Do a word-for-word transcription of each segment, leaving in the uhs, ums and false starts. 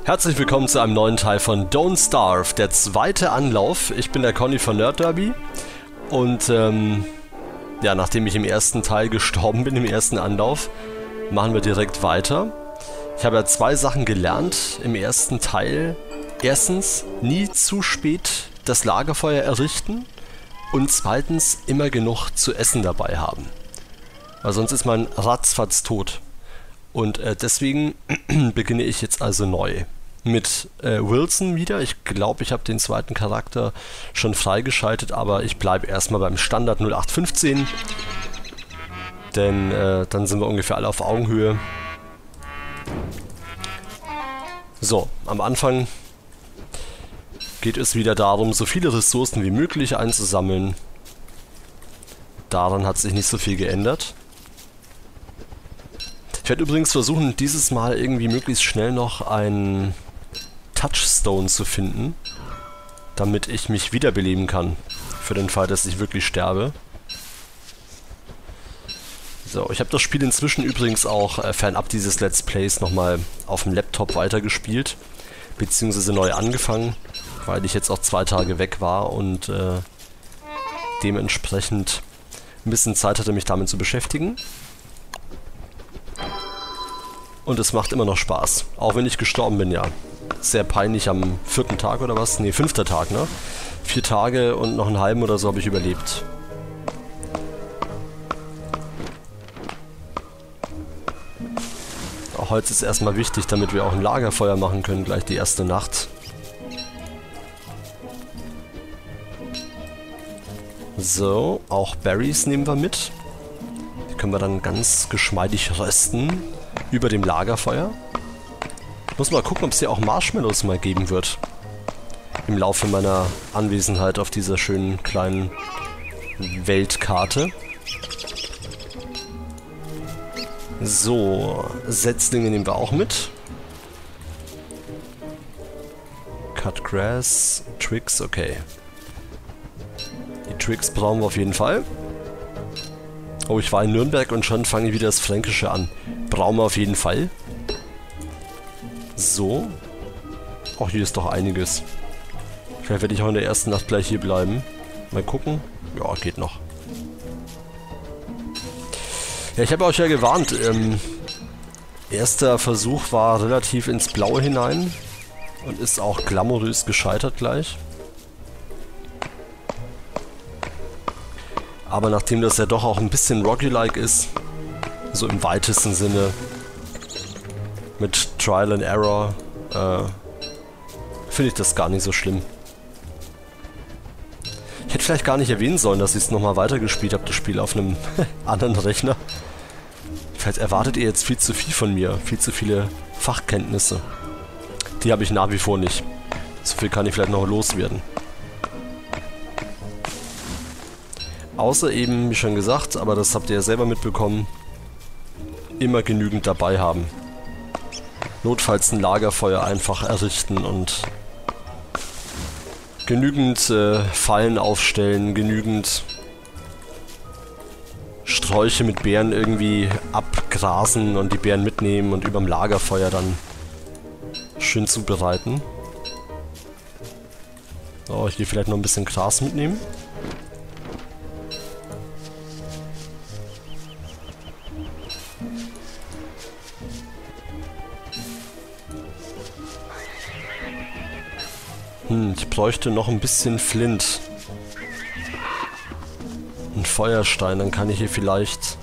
Herzlich willkommen zu einem neuen Teil von Don't Starve, der zweite Anlauf. Ich bin der Conny von Nerd Derby und ähm, ja, nachdem ich im ersten Teil gestorben bin, im ersten Anlauf, machen wir direkt weiter. Ich habe ja zwei Sachen gelernt im ersten Teil. Erstens, nie zu spät das Lagerfeuer errichten und zweitens, immer genug zu essen dabei haben. Weil sonst ist man ratzfatz tot. Und äh, deswegen beginne ich jetzt also neu. Mit äh, Wilson wieder. Ich glaube, ich habe den zweiten Charakter schon freigeschaltet, aber ich bleibe erstmal beim Standard null acht fünfzehn. Denn äh, dann sind wir ungefähr alle auf Augenhöhe. So, am Anfang geht es wieder darum, so viele Ressourcen wie möglich einzusammeln. Daran hat sich nicht so viel geändert. Ich werde übrigens versuchen, dieses Mal irgendwie möglichst schnell noch einen Touchstone zu finden, damit ich mich wiederbeleben kann, für den Fall, dass ich wirklich sterbe. So, ich habe das Spiel inzwischen übrigens auch äh, fernab dieses Let's Plays nochmal auf dem Laptop weitergespielt, beziehungsweise neu angefangen, weil ich jetzt auch zwei Tage weg war und äh, dementsprechend ein bisschen Zeit hatte, mich damit zu beschäftigen. Und es macht immer noch Spaß. Auch wenn ich gestorben bin, ja. Sehr peinlich am vierten Tag oder was? Ne, fünfter Tag, ne? Vier Tage und noch einen halben oder so habe ich überlebt. Auch Holz ist erstmal wichtig, damit wir auch ein Lagerfeuer machen können, gleich die erste Nacht. So, auch Berries nehmen wir mit. Die können wir dann ganz geschmeidig rösten. Über dem Lagerfeuer. Ich muss mal gucken, ob es hier auch Marshmallows mal geben wird. Im Laufe meiner Anwesenheit auf dieser schönen kleinen Weltkarte. So, Setzlinge nehmen wir auch mit. Cut Grass, Tricks, okay. Die Tricks brauchen wir auf jeden Fall. Oh, ich war in Nürnberg und schon fange ich wieder das Fränkische an. Brauchen wir auf jeden Fall. So. Ach, hier ist doch einiges. Vielleicht werde ich auch in der ersten Nacht gleich hier bleiben. Mal gucken. Ja, geht noch. Ja, ich habe euch ja gewarnt. Ähm, erster Versuch war relativ ins Blaue hinein. Und ist auch glamourös gescheitert gleich. Aber nachdem das ja doch auch ein bisschen Rocky-like ist, so im weitesten Sinne, mit Trial and Error, äh, finde ich das gar nicht so schlimm. Ich hätte vielleicht gar nicht erwähnen sollen, dass ich es nochmal weitergespielt habe, das Spiel auf einem anderen Rechner. Vielleicht erwartet ihr jetzt viel zu viel von mir, viel zu viele Fachkenntnisse. Die habe ich nach wie vor nicht. So viel kann ich vielleicht noch loswerden. Außer eben, wie schon gesagt, aber das habt ihr ja selber mitbekommen, immer genügend dabei haben. Notfalls ein Lagerfeuer einfach errichten und genügend äh, Fallen aufstellen, genügend Sträuche mit Beeren irgendwie abgrasen und die Beeren mitnehmen und überm Lagerfeuer dann schön zubereiten. So, ich gehe vielleicht noch ein bisschen Gras mitnehmen. Hm, ich bräuchte noch ein bisschen Flint. Ein Feuerstein, dann kann ich hier vielleicht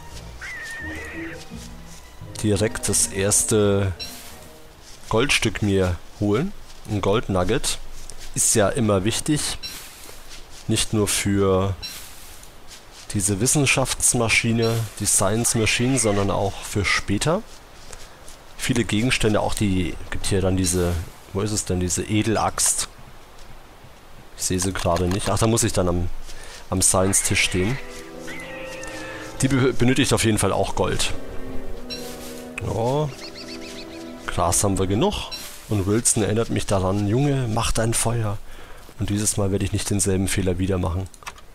direkt das erste Goldstück mir holen. Ein Goldnugget. Ist ja immer wichtig. Nicht nur für diese Wissenschaftsmaschine, die Science Machine, sondern auch für später. Viele Gegenstände, auch die, gibt hier dann diese... Wo ist es denn, diese Edelaxt? Ich sehe sie gerade nicht. Ach, da muss ich dann am, am Science-Tisch stehen. Die be benötigt auf jeden Fall auch Gold. Ja. Gras haben wir genug. Und Wilson erinnert mich daran, Junge, mach dein Feuer. Und dieses Mal werde ich nicht denselben Fehler wieder machen.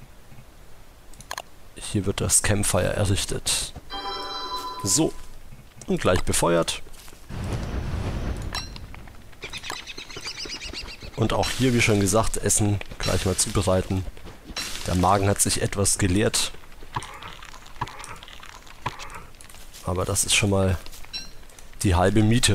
Hier wird das Campfire errichtet. So. Und gleich befeuert. Und auch hier, wie schon gesagt, Essen gleich mal zubereiten. Der Magen hat sich etwas geleert. Aber das ist schon mal die halbe Miete.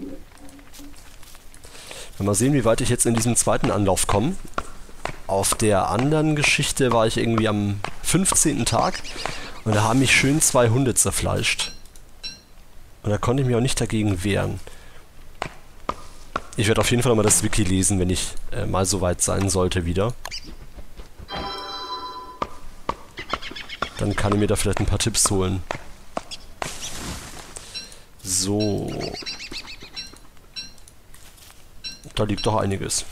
Mal sehen, wie weit ich jetzt in diesem zweiten Anlauf komme. Auf der anderen Geschichte war ich irgendwie am fünfzehnten Tag und da haben mich schön zwei Hunde zerfleischt. Und da konnte ich mich auch nicht dagegen wehren. Ich werde auf jeden Fall mal das Wiki lesen, wenn ich äh, mal so weit sein sollte wieder. Dann kann ich mir da vielleicht ein paar Tipps holen. So. Da liegt doch einiges.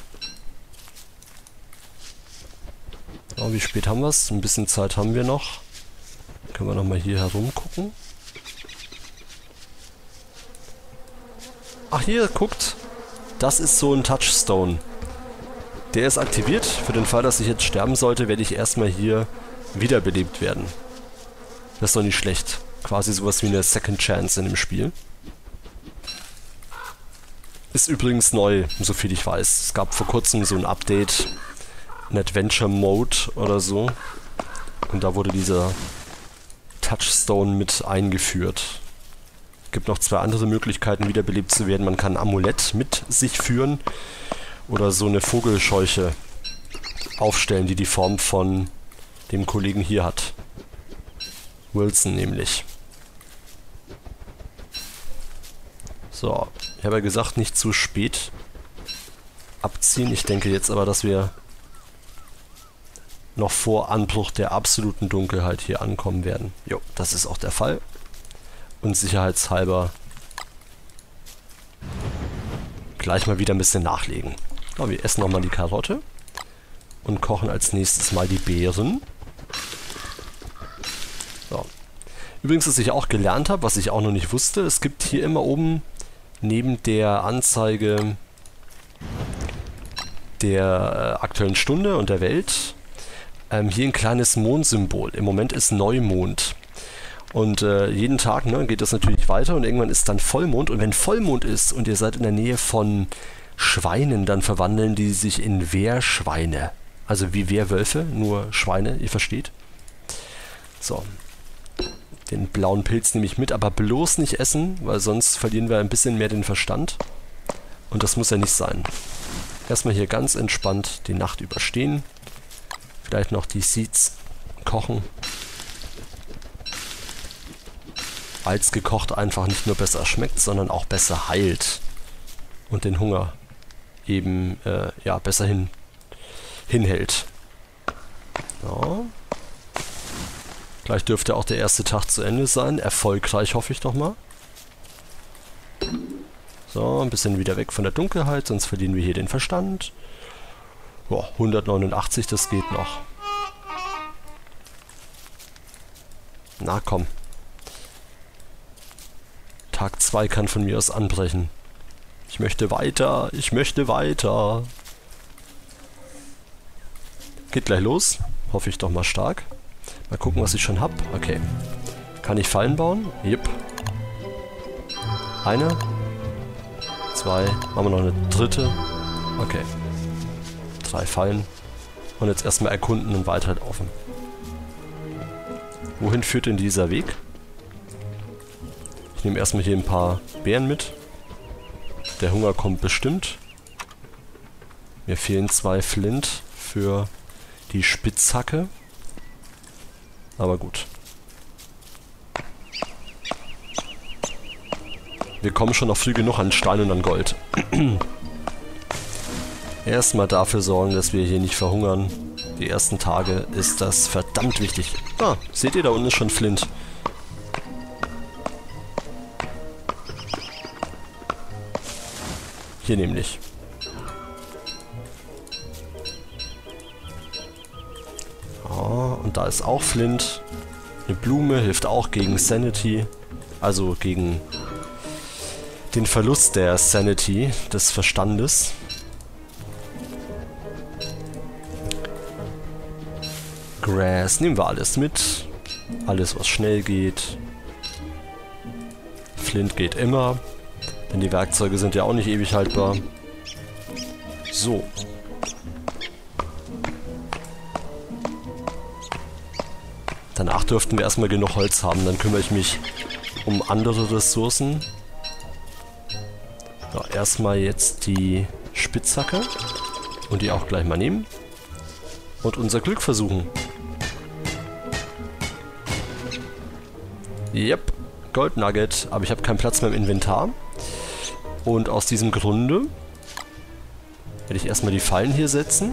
Oh, wie spät haben wir es? Ein bisschen Zeit haben wir noch. Können wir nochmal hier herum gucken. Ach, hier, guckt. Das ist so ein Touchstone. Der ist aktiviert. Für den Fall, dass ich jetzt sterben sollte, werde ich erstmal hier wiederbelebt werden. Das ist doch nicht schlecht. Quasi sowas wie eine Second Chance in dem Spiel. Ist übrigens neu, soviel ich weiß. Es gab vor kurzem so ein Update, ein Adventure Mode oder so. Und da wurde dieser Touchstone mit eingeführt. Es gibt noch zwei andere Möglichkeiten, wiederbelebt zu werden. Man kann ein Amulett mit sich führen oder so eine Vogelscheuche aufstellen, die die Form von dem Kollegen hier hat. Wilson nämlich. So, ich habe ja gesagt, nicht zu spät abziehen. Ich denke jetzt aber, dass wir noch vor Anbruch der absoluten Dunkelheit hier ankommen werden. Jo, das ist auch der Fall. Und sicherheitshalber gleich mal wieder ein bisschen nachlegen. So, wir essen nochmal die Karotte und kochen als nächstes mal die Beeren. So. Übrigens, was ich auch gelernt habe, was ich auch noch nicht wusste, es gibt hier immer oben neben der Anzeige der äh, aktuellen Stunde und der Welt ähm, hier ein kleines Mondsymbol. Im Moment ist Neumond. Und äh, jeden Tag ne, geht das natürlich weiter und irgendwann ist dann Vollmond. Und wenn Vollmond ist und ihr seid in der Nähe von Schweinen, dann verwandeln die sich in Wehrschweine. Also wie Wehrwölfe, nur Schweine, ihr versteht. So. Den blauen Pilz nehme ich mit, aber bloß nicht essen, weil sonst verlieren wir ein bisschen mehr den Verstand. Und das muss ja nicht sein. Erstmal hier ganz entspannt die Nacht überstehen. Vielleicht noch die Seeds kochen. Als gekocht einfach nicht nur besser schmeckt, sondern auch besser heilt. Und den Hunger eben äh, ja, besser hin, hinhält. Ja. Gleich dürfte auch der erste Tag zu Ende sein. Erfolgreich, hoffe ich doch mal. So, ein bisschen wieder weg von der Dunkelheit, sonst verlieren wir hier den Verstand. Boah, hundertneunundachtzig, das geht noch. Na komm. Tag zwei kann von mir aus anbrechen. Ich möchte weiter, ich möchte weiter. Geht gleich los. Hoffe ich doch mal stark. Mal gucken, was ich schon hab. Okay. Kann ich Fallen bauen? Jupp. Eine. Zwei. Machen wir noch eine dritte. Okay. Drei Fallen. Und jetzt erstmal erkunden und weiter laufen. Wohin führt denn dieser Weg? Ich nehme erstmal hier ein paar Beeren mit. Der Hunger kommt bestimmt. Mir fehlen zwei Flint für die Spitzhacke. Aber gut. Wir kommen schon noch früh genug an Stein und an Gold. Erstmal dafür sorgen, dass wir hier nicht verhungern. Die ersten Tage ist das verdammt wichtig. Ah, seht ihr, da unten ist schon Flint. Hier nämlich. Oh, und da ist auch Flint. Eine Blume hilft auch gegen Sanity. Also gegen den Verlust der Sanity, des Verstandes. Grass nehmen wir alles mit. Alles, was schnell geht. Flint geht immer. Denn die Werkzeuge sind ja auch nicht ewig haltbar. So. Danach dürften wir erstmal genug Holz haben. Dann kümmere ich mich um andere Ressourcen. So, erstmal jetzt die Spitzhacke. Und die auch gleich mal nehmen. Und unser Glück versuchen. Yep, Gold Nugget. Aber ich habe keinen Platz mehr im Inventar. Und aus diesem Grunde werde ich erstmal die Fallen hier setzen.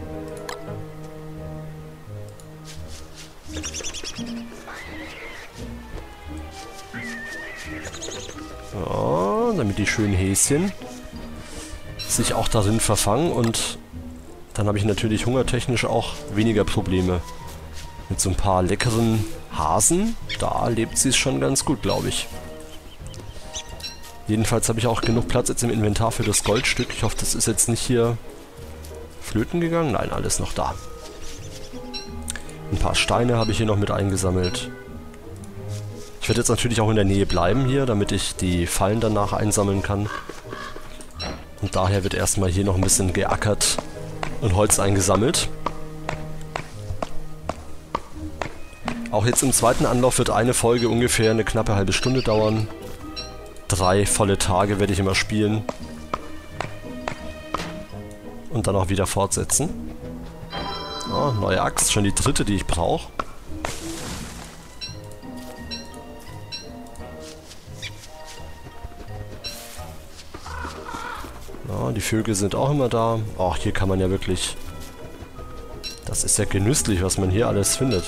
Ja, damit die schönen Häschen sich auch darin verfangen. Und dann habe ich natürlich hungertechnisch auch weniger Probleme. Mit so ein paar leckeren Hasen, da lebt sie es schon ganz gut, glaube ich. Jedenfalls habe ich auch genug Platz jetzt im Inventar für das Goldstück. Ich hoffe, das ist jetzt nicht hier flöten gegangen. Nein, alles noch da. Ein paar Steine habe ich hier noch mit eingesammelt. Ich werde jetzt natürlich auch in der Nähe bleiben hier, damit ich die Fallen danach einsammeln kann. Und daher wird erstmal hier noch ein bisschen geackert und Holz eingesammelt. Auch jetzt im zweiten Anlauf wird eine Folge ungefähr eine knappe halbe Stunde dauern. Drei volle Tage werde ich immer spielen. Und dann auch wieder fortsetzen. Oh, neue Axt, schon die dritte, die ich brauche. Ja, die Vögel sind auch immer da. Ach, hier kann man ja wirklich... Das ist ja genüsslich, was man hier alles findet.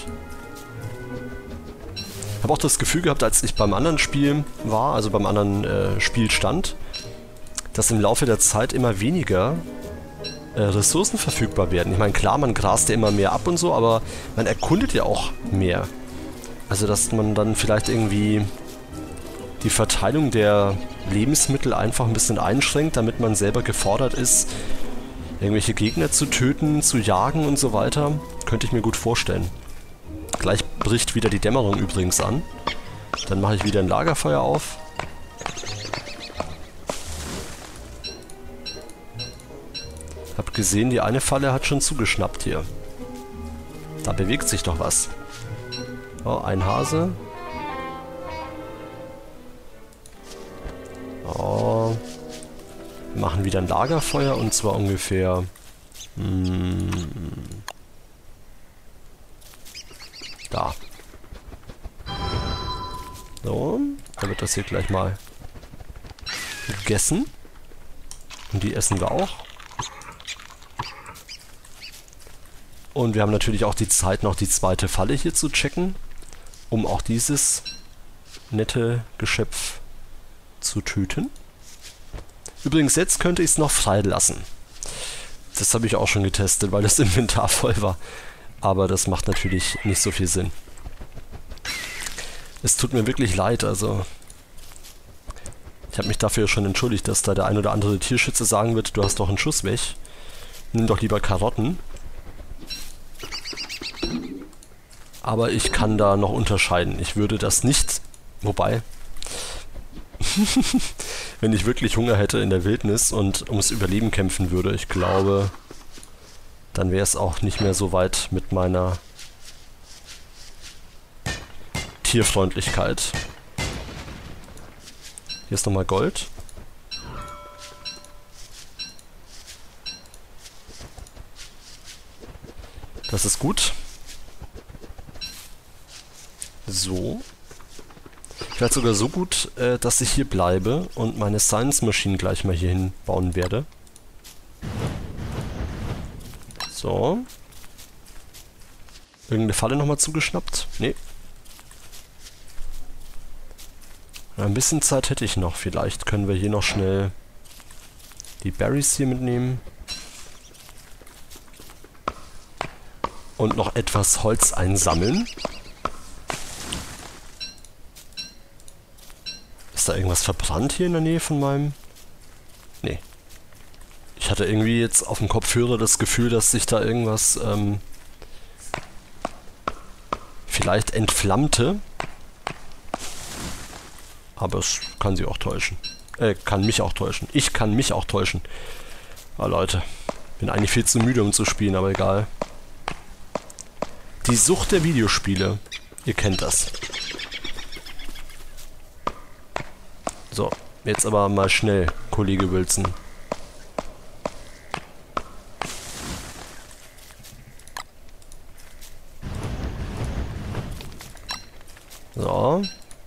Ich habe auch das Gefühl gehabt, als ich beim anderen Spiel war, also beim anderen äh, Spielstand, dass im Laufe der Zeit immer weniger äh, Ressourcen verfügbar werden. Ich meine, klar, man grast ja immer mehr ab und so, aber man erkundet ja auch mehr. Also, dass man dann vielleicht irgendwie die Verteilung der Lebensmittel einfach ein bisschen einschränkt, damit man selber gefordert ist, irgendwelche Gegner zu töten, zu jagen und so weiter. Könnte ich mir gut vorstellen. Gleich bricht wieder die Dämmerung übrigens an. Dann mache ich wieder ein Lagerfeuer auf. Hab gesehen, die eine Falle hat schon zugeschnappt hier. Da bewegt sich doch was. Oh, ein Hase. Oh. Wir machen wieder ein Lagerfeuer und zwar ungefähr... Hmm, da. So, dann wird das hier gleich mal gegessen. Und die essen wir auch. Und wir haben natürlich auch die Zeit, noch die zweite Falle hier zu checken, um auch dieses nette Geschöpf zu töten. Übrigens, jetzt könnte ich es noch freilassen. Das habe ich auch schon getestet, weil das Inventar voll war. Aber das macht natürlich nicht so viel Sinn. Es tut mir wirklich leid, also... Ich habe mich dafür schon entschuldigt, dass da der ein oder andere Tierschütze sagen wird, du hast doch einen Schuss weg. Nimm doch lieber Karotten. Aber ich kann da noch unterscheiden. Ich würde das nicht... Wobei... Wenn ich wirklich Hunger hätte in der Wildnis und ums Überleben kämpfen würde, ich glaube... Dann wäre es auch nicht mehr so weit mit meiner Tierfreundlichkeit. Hier ist nochmal Gold. Das ist gut. So. Ich werde sogar so gut, äh, dass ich hier bleibe und meine Science Machine gleich mal hier hinbauen werde. So. Irgendeine Falle nochmal zugeschnappt? Nee. Ein bisschen Zeit hätte ich noch. Vielleicht können wir hier noch schnell die Berries hier mitnehmen. Und noch etwas Holz einsammeln. Ist da irgendwas verbrannt hier in der Nähe von meinem... Nee. Ich hatte irgendwie jetzt auf dem Kopfhörer das Gefühl, dass sich da irgendwas ähm, vielleicht entflammte. Aber es kann sie auch täuschen. Äh, kann mich auch täuschen. Ich kann mich auch täuschen. Ah, Leute. Bin eigentlich viel zu müde, um zu spielen, aber egal. Die Sucht der Videospiele. Ihr kennt das. So, jetzt aber mal schnell, Kollege Wilson. So.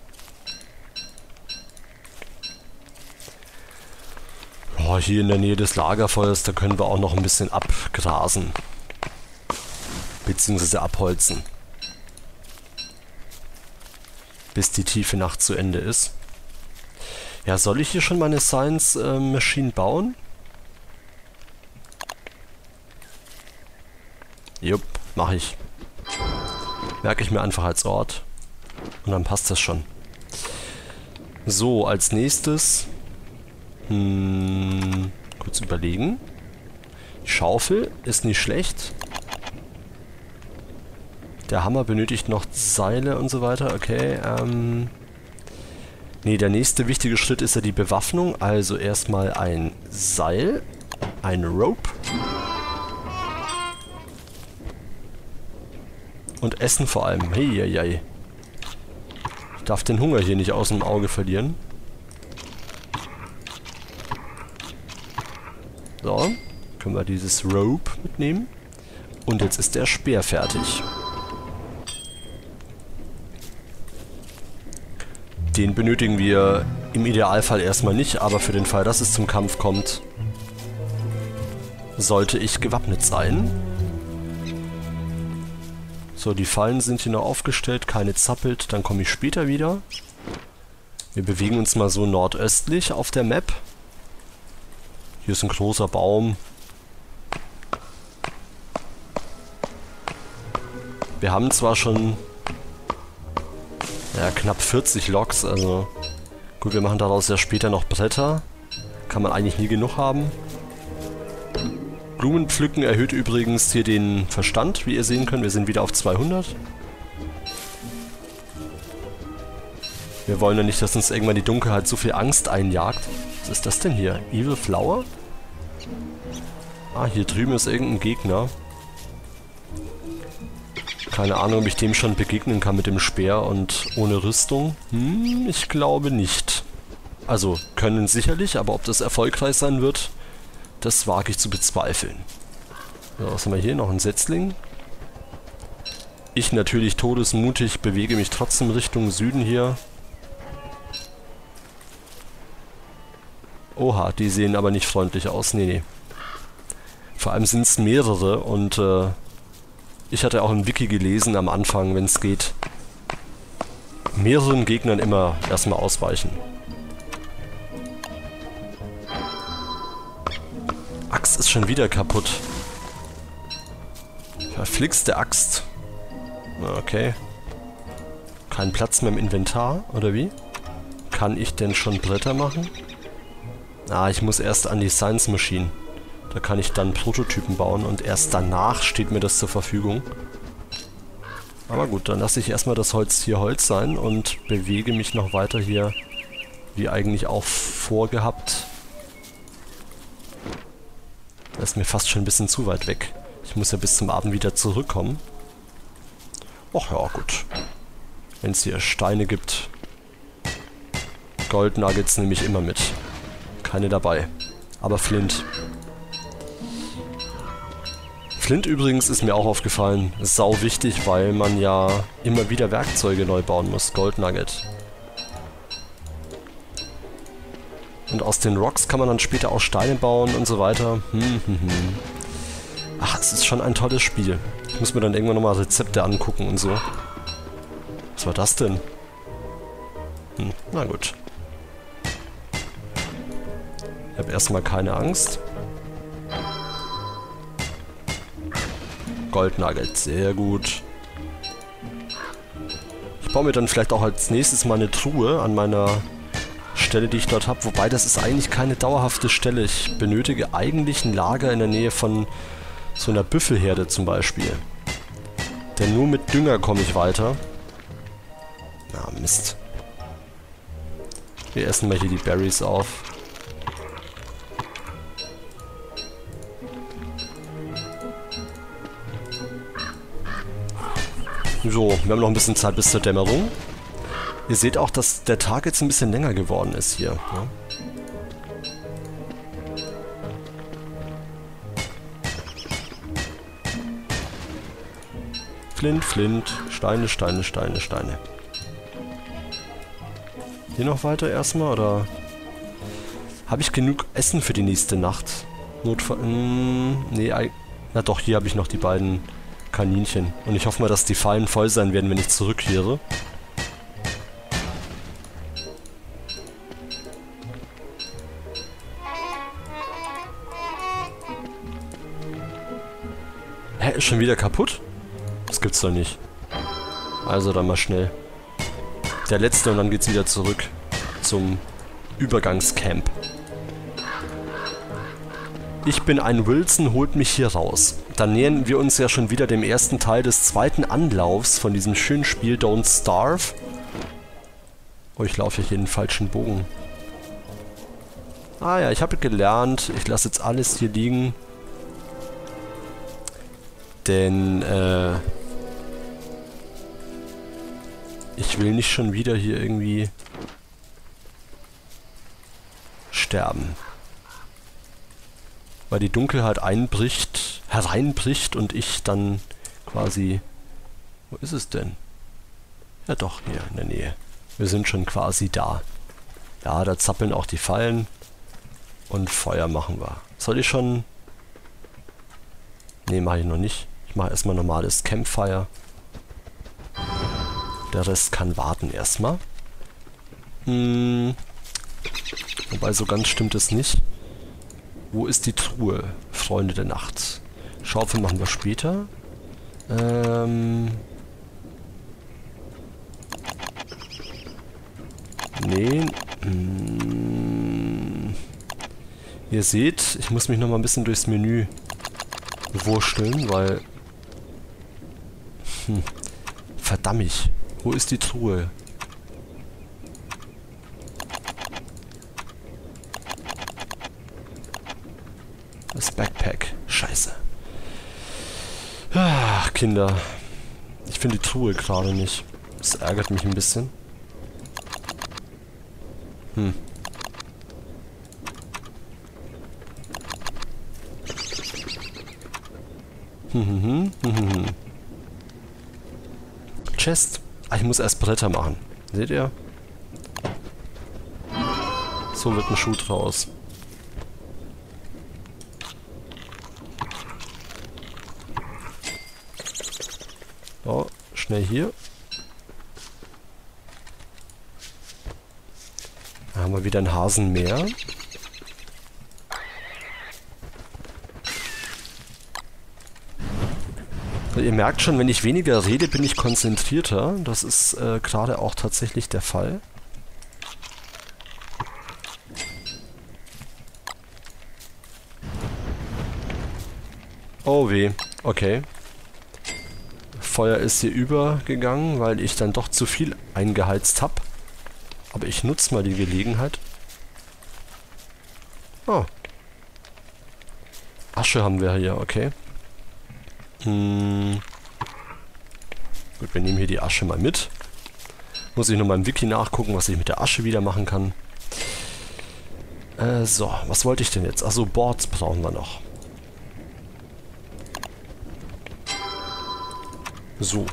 Oh, hier in der Nähe des Lagerfeuers, da können wir auch noch ein bisschen abgrasen. Beziehungsweise abholzen. Bis die tiefe Nacht zu Ende ist. Ja, soll ich hier schon meine Science äh, Machine bauen? Jupp, mache ich. Merke ich mir einfach als Ort. Und dann passt das schon. So, als nächstes... Hm, kurz überlegen. Die Schaufel ist nicht schlecht. Der Hammer benötigt noch Seile und so weiter. Okay, ähm... Nee, der nächste wichtige Schritt ist ja die Bewaffnung. Also erstmal ein Seil. Ein Rope. Und Essen vor allem. Hey, hey, hey. Ich darf den Hunger hier nicht aus dem Auge verlieren. So, können wir dieses Rope mitnehmen. Und jetzt ist der Speer fertig. Den benötigen wir im Idealfall erstmal nicht, aber für den Fall, dass es zum Kampf kommt, sollte ich gewappnet sein. So, die Fallen sind hier noch aufgestellt, keine zappelt, dann komme ich später wieder. Wir bewegen uns mal so nordöstlich auf der Map. Hier ist ein großer Baum. Wir haben zwar schon ja, knapp vierzig Loks, also gut, wir machen daraus ja später noch Bretter. Kann man eigentlich nie genug haben. Blumenpflücken erhöht übrigens hier den Verstand, wie ihr sehen könnt. Wir sind wieder auf zweihundert. Wir wollen ja nicht, dass uns irgendwann die Dunkelheit so viel Angst einjagt. Was ist das denn hier? Evil Flower? Ah, hier drüben ist irgendein Gegner. Keine Ahnung, ob ich dem schon begegnen kann mit dem Speer und ohne Rüstung. Hm, ich glaube nicht. Also, können sicherlich, aber ob das erfolgreich sein wird, das wage ich zu bezweifeln. So, was haben wir hier? Noch ein Setzling. Ich natürlich todesmutig bewege mich trotzdem Richtung Süden hier. Oha, die sehen aber nicht freundlich aus. Nee, nee. Vor allem sind es mehrere und äh, ich hatte auch im Wiki gelesen am Anfang, wenn es geht, mehreren Gegnern immer erstmal ausweichen. Axt ist schon wieder kaputt. Verflixte Axt. Okay. Kein Platz mehr im Inventar, oder wie? Kann ich denn schon Bretter machen? Ah, ich muss erst an die Science Machine. Da kann ich dann Prototypen bauen und erst danach steht mir das zur Verfügung. Aber gut, dann lasse ich erstmal das Holz hier Holz sein und bewege mich noch weiter hier, wie eigentlich auch vorgehabt. Das ist mir fast schon ein bisschen zu weit weg. Ich muss ja bis zum Abend wieder zurückkommen. Ach ja, gut. Wenn es hier Steine gibt. Gold Nuggets nehme ich immer mit. Keine dabei. Aber Flint. Flint übrigens ist mir auch aufgefallen. Sau wichtig, weil man ja immer wieder Werkzeuge neu bauen muss. Gold Nugget. Und aus den Rocks kann man dann später auch Steine bauen und so weiter. Hm, hm, hm. Ach, es ist schon ein tolles Spiel. Ich muss mir dann irgendwann nochmal Rezepte angucken und so. Was war das denn? Hm, na gut. Ich habe erstmal keine Angst. Gold Nugget, sehr gut. Ich baue mir dann vielleicht auch als nächstes mal eine Truhe an meiner Stelle, die ich dort habe. Wobei, das ist eigentlich keine dauerhafte Stelle. Ich benötige eigentlich ein Lager in der Nähe von so einer Büffelherde zum Beispiel. Denn nur mit Dünger komme ich weiter. Na, Mist. Wir essen mal hier die Berries auf. So, wir haben noch ein bisschen Zeit bis zur Dämmerung. Ihr seht auch, dass der Tag jetzt ein bisschen länger geworden ist hier. Ja? Flint, Flint, Steine, Steine, Steine, Steine. Hier noch weiter erstmal, oder? Habe ich genug Essen für die nächste Nacht? Notfall... Mh, nee, na doch, hier habe ich noch die beiden Kaninchen. Und ich hoffe mal, dass die Fallen voll sein werden, wenn ich zurückkehre. Hä, ist schon wieder kaputt? Das gibt's doch nicht. Also dann mal schnell. Der letzte und dann geht's wieder zurück zum Übergangscamp. Ich bin ein Wilson, holt mich hier raus. Dann nähern wir uns ja schon wieder dem ersten Teil des zweiten Anlaufs von diesem schönen Spiel Don't Starve. Oh, ich laufe hier den falschen Bogen. Ah ja, ich habe gelernt, ich lasse jetzt alles hier liegen. Denn, äh... ich will nicht schon wieder hier irgendwie sterben. Weil die Dunkelheit einbricht, hereinbricht und ich dann quasi... Wo ist es denn? Ja doch, hier in der Nähe. Wir sind schon quasi da. Ja, da zappeln auch die Fallen. Und Feuer machen wir. Soll ich schon... Ne, mache ich noch nicht. Ich mache erstmal normales Campfire. Der Rest kann warten erstmal. Hm. Wobei, so ganz stimmt es nicht. Wo ist die Truhe, Freunde der Nacht? Schaufel machen wir später. Ähm... Nee. Hm. Ihr seht, ich muss mich noch mal ein bisschen durchs Menü wursteln, weil... Hm. Verdammt. Wo ist die Truhe? Das Backpack. Scheiße. Ach, Kinder. Ich finde die Truhe gerade nicht. Das ärgert mich ein bisschen. Hm. Hm, hm, hm, hm, hm. Chest. Ah, ich muss erst Bretter machen. Seht ihr? So wird ein Schuh draus. So, schnell hier. Da haben wir wieder einen Hasen mehr. Ihr merkt schon, wenn ich weniger rede, bin ich konzentrierter. Das ist äh, gerade auch tatsächlich der Fall. Oh weh, okay. Feuer ist hier übergegangen, weil ich dann doch zu viel eingeheizt habe. Aber ich nutze mal die Gelegenheit. Oh. Asche haben wir hier, okay. Hm. Gut, wir nehmen hier die Asche mal mit. Muss ich noch mal im Wiki nachgucken, was ich mit der Asche wieder machen kann. Äh, so, was wollte ich denn jetzt? Achso, Boards brauchen wir noch. So.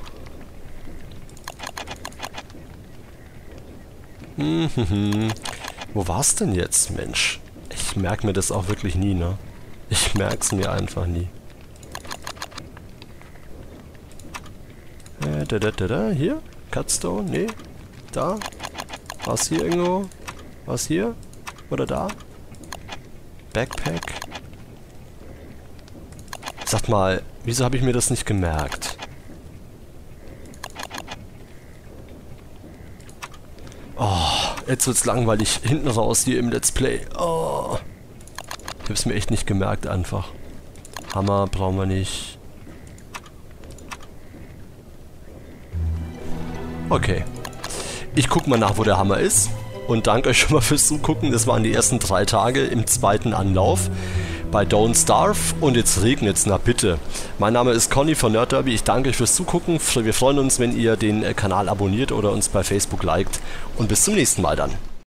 Hm, hm, hm. Wo war's denn jetzt, Mensch? Ich merke mir das auch wirklich nie, ne? Ich merk's mir einfach nie. Äh, da, da, da, da, hier? Cutstone? Nee. Da? Was hier irgendwo? Was hier? Oder da? Backpack? Sagt mal, wieso habe ich mir das nicht gemerkt? Oh, jetzt wird's langweilig hinten raus hier im Let's Play. Oh. Ich hab's mir echt nicht gemerkt einfach. Hammer brauchen wir nicht. Okay. Ich guck mal nach, wo der Hammer ist. Und danke euch schon mal fürs Zugucken. Das waren die ersten drei Tage im zweiten Anlauf. bei Don't Starve und jetzt regnet's, na bitte. Mein Name ist Conny von Nerd Derby, ich danke euch fürs Zugucken, wir freuen uns, wenn ihr den Kanal abonniert oder uns bei Facebook liked und bis zum nächsten Mal dann.